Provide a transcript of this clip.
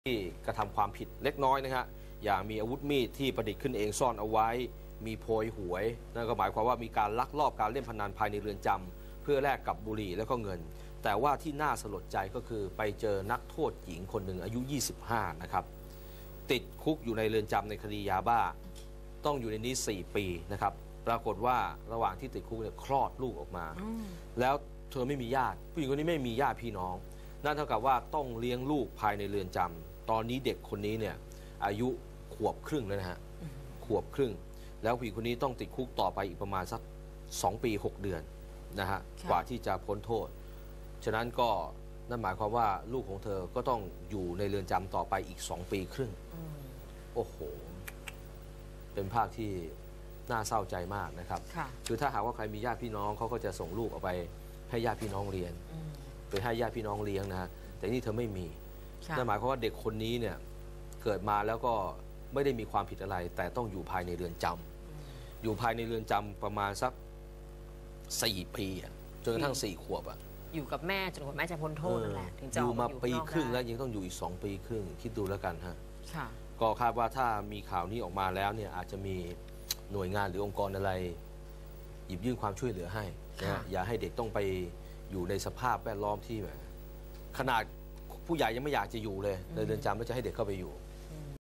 ที่กระทำความผิดเล็กน้อยนะฮะอย่างมีอาวุธมีดที่ประดิษฐ์ขึ้นเองซ่อนเอาไว้มีโพยหวยนั่นก็หมายความว่ามีการลักลอบการเล่นพนันภายในเรือนจำเพื่อแลกกับบุหรี่แล้วก็เงินแต่ว่าที่น่าสลดใจก็คือไปเจอนักโทษหญิงคนหนึ่งอายุ 25 นะครับติดคุกอยู่ในเรือนจำในคดียาบ้าต้องอยู่ในนี้ 4 ปีนะครับปรากฏว่าระหว่างที่ติดคุกเนี่ยคลอดลูกออกมาแล้วเธอไม่มีญาติผู้หญิงคนนี้ไม่มีญาติพี่น้องนั่นเท่ากับว่าต้องเลี้ยงลูกภายในเรือนจำตอนนี้เด็กคนนี้เนี่ยอายุขวบครึ่งแล้วนะฮะขวบครึ่งแล้วผู้หญิงคนนี้ต้องติดคุกต่อไปอีกประมาณสัก2 ปี 6 เดือนนะฮะกว่าที่จะพ้นโทษฉะนั้นก็นั่นหมายความว่าลูกของเธอก็ต้องอยู่ในเรือนจำต่อไปอีก2 ปีครึ่งโอ้โหเป็นภาพที่น่าเศร้าใจมากนะครับคือถ้าหากว่าใครมีญาติพี่น้องเขาก็จะส่งลูกออกไปให้ญาติพี่น้องเรียนไปให้ญาติพี่น้องเลี้ยงนะฮะแต่นี่เธอไม่มีนั่นหมายความว่าเด็กคนนี้เนี่ยเกิดมาแล้วก็ไม่ได้มีความผิดอะไรแต่ต้องอยู่ภายในเรือนจำอยู่ภายในเรือนจำประมาณสัก4 ปีจนกระทั่ง4 ขวบอยู่กับแม่จนกว่าแม่จะพ้นโทษนั่นแหละถึงจะอยู่มาปีครึ่งแล้วยังต้องอยู่อีก2 ปีครึ่งคิดดูแล้วกันฮะก็คาดว่าถ้ามีข่าวนี้ออกมาแล้วเนี่ยอาจจะมีหน่วยงานหรือองค์กรอะไรหยิบยื่นความช่วยเหลือให้นะอย่าให้เด็กต้องไปอยู่ในสภาพแวดล้อมที่แบบขนาดผู้ใหญ่ยังไม่อยากจะอยู่เลยในเรือนจำแล้วจะให้เด็กเข้าไปอยู่